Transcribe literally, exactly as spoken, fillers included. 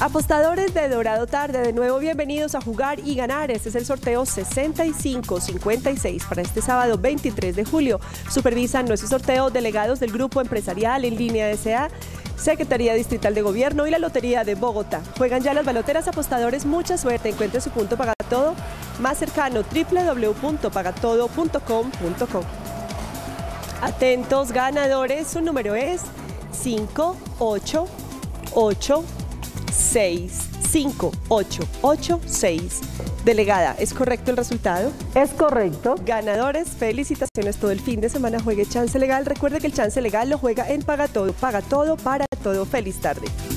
Apostadores de Dorado Tarde, de nuevo bienvenidos a Jugar y Ganar. Este es el sorteo sesenta y cinco cincuenta y seis para este sábado veintitrés de julio. Supervisan nuestro sorteo delegados del Grupo Empresarial en Línea S A, Secretaría Distrital de Gobierno y la Lotería de Bogotá. Juegan ya las baloteras. Apostadores, mucha suerte. Encuentre su punto Pagatodo más cercano, doble u doble u doble u punto pagatodo punto com punto co. Atentos ganadores, su número es cinco ocho ocho seis. cinco ocho ocho seis. Delegada, ¿es correcto el resultado? Es correcto. Ganadores, felicitaciones. Todo el fin de semana juegue Chance Legal. Recuerde que el Chance Legal lo juega en Pagatodo. Paga todo para todo. Feliz tarde.